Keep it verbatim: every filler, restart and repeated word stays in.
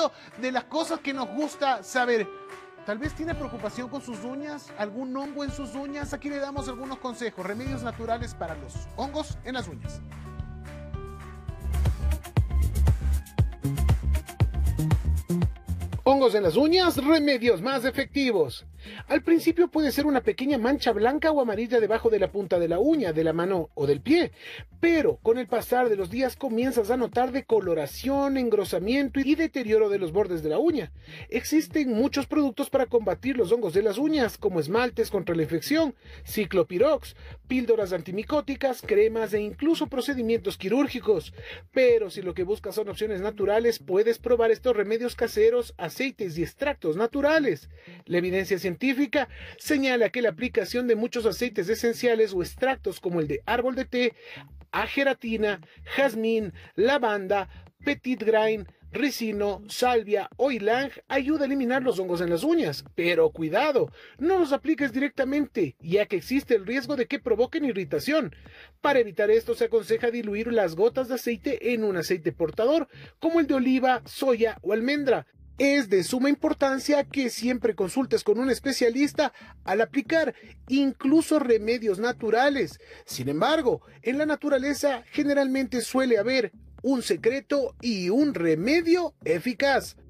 momento de las cosas que nos gusta saber. Tal vez tiene preocupación con sus uñas, algún hongo en sus uñas. Aquí le damos algunos consejos, remedios naturales para los hongos en las uñas. Hongos en las uñas, remedios más efectivos. Al principio puede ser una pequeña mancha blanca o amarilla debajo de la punta de la uña, de la mano o del pie, pero con el pasar de los días comienzas a notar decoloración, engrosamiento y deterioro de los bordes de la uña. Existen muchos productos para combatir los hongos de las uñas, como esmaltes contra la infección, ciclopirox, píldoras antimicóticas, cremas e incluso procedimientos quirúrgicos. Pero si lo que buscas son opciones naturales, puedes probar estos remedios caseros, aceites y extractos naturales. La evidencia científica científica señala que la aplicación de muchos aceites esenciales o extractos como el de árbol de té, ageratina, jazmín, lavanda, petit grain, ricino, salvia o ylang ayuda a eliminar los hongos en las uñas. Pero cuidado, no los apliques directamente, ya que existe el riesgo de que provoquen irritación. Para evitar esto se aconseja diluir las gotas de aceite en un aceite portador, como el de oliva, soya o almendra. Es de suma importancia que siempre consultes con un especialista al aplicar incluso remedios naturales. Sin embargo, en la naturaleza generalmente suele haber un secreto y un remedio eficaz.